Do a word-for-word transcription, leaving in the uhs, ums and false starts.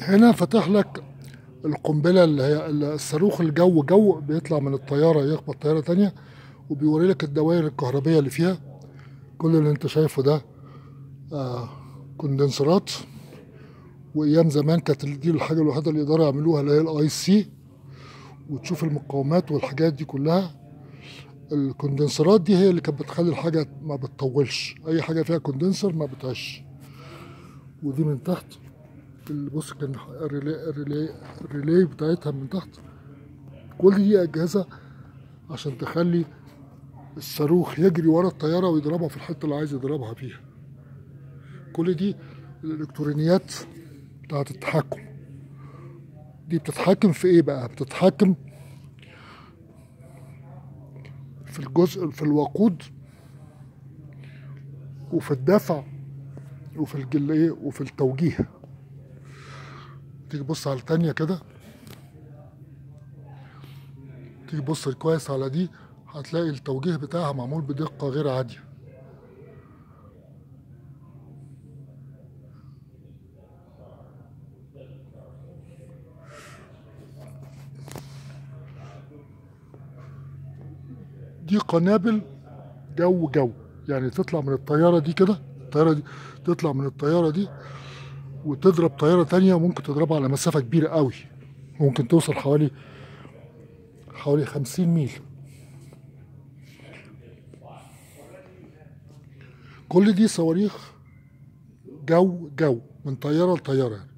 هنا فاتح لك القنبله اللي هي الصاروخ الجو جو، بيطلع من الطياره يخبط طياره تانية، وبيوري لك الدوائر الكهربيه اللي فيها. كل اللي انت شايفه ده آه كوندنسرات. وايام زمان كانت دي الحاجه الوحيده اللي يقدروا يعملوها اللي هي الاي سي، وتشوف المقاومات والحاجات دي كلها. الكوندنسرات دي هي اللي كانت بتخلي الحاجه ما بتطولش، اي حاجه فيها كوندنسر ما بتعيش. ودي من تحت بص كان الريلي الريلي الريلي بتاعتها من تحت. كل دي اجهزه عشان تخلي الصاروخ يجري ورا الطياره ويضربها في الحته اللي عايز يضربها فيها. كل دي الالكترونيات بتاعت التحكم. دي بتتحكم في ايه بقى؟ بتتحكم في الجزء في الوقود وفي الدفع وفي الجل ايه وفي التوجيه. تيجي تبص على التانية كده، تيجي تبص كويس على دي، هتلاقي التوجيه بتاعها معمول بدقة غير عادية. دي قنابل جو جو، يعني تطلع من الطيارة دي كده، الطيارة دي تطلع من الطيارة دي وتضرب طيارة تانية، وممكن تضربها على مسافة كبيرة قوي، ممكن توصل حوالي حوالي خمسين ميل. كل دي صواريخ جو جو من طيارة لطيارة.